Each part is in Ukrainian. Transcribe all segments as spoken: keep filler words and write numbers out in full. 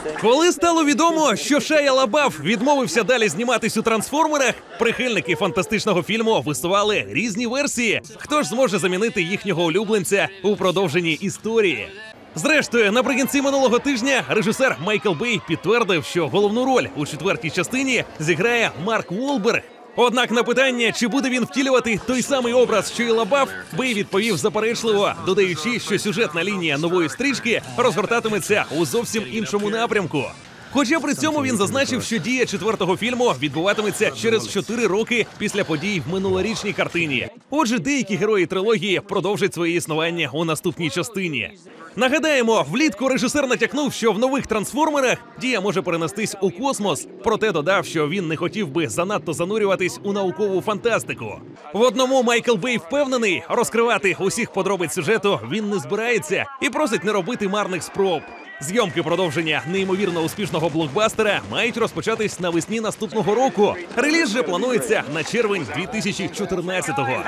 Коли стало відомо, що Шайя Лабаф відмовився далі зніматись у «Трансформерах», прихильники фантастичного фільму висували різні версії. Хто ж зможе замінити їхнього улюбленця у продовженні історії? Зрештою, наприкінці минулого тижня режисер Майкл Бей підтвердив, що головну роль у четвертій частині зіграє Марк Уолберг. Однак на питання, чи буде він втілювати той самий образ, що і Лабаф, Бей відповів заперечливо, додаючи, що сюжетна лінія нової стрічки розгортатиметься у зовсім іншому напрямку. Хоча при цьому він зазначив, що дія четвертого фільму відбуватиметься через чотири роки після подій в минулорічній картині. Отже, деякі герої трилогії продовжать своє існування у наступній частині. Нагадаємо, влітку режисер натякнув, що в нових «Трансформерах» дія може перенестись у космос, проте додав, що він не хотів би занадто занурюватись у наукову фантастику. В одному Майкл Бей впевнений, розкривати усіх подробиць сюжету він не збирається і просить не робити марних спроб. Зйомки продовження неймовірно успішного блокбастера мають розпочатись навесні наступного року. Реліз же планується на червень дві тисячі чотирнадцятого.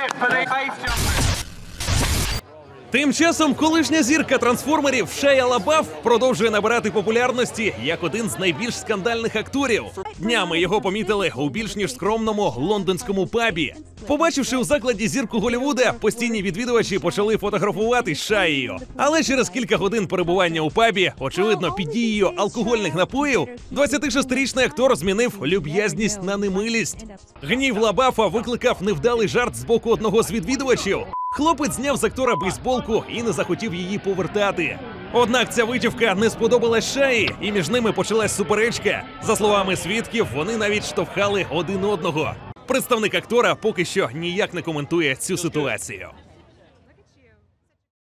Тим часом колишня зірка «Трансформерів» Шайя Лабаф продовжує набирати популярності як один з найбільш скандальних акторів. Днями його помітили у більш ніж скромному лондонському пабі. Побачивши у закладі зірку Голлівуда, постійні відвідувачі почали фотографуватись з Шайєю. Але через кілька годин перебування у пабі, очевидно, під дією алкогольних напоїв, двадцятишестирічний актор змінив люб'язність на немилість. Гнів Лабафа викликав невдалий жарт з боку одного з відвідувачів. Хлопець зняв з актора бейсболку і не захотів її повертати. Однак ця витівка не сподобалась Шайї, і між ними почалась суперечка. За словами свідків, вони навіть штовхали один одного. Представник актора поки що ніяк не коментує цю ситуацію.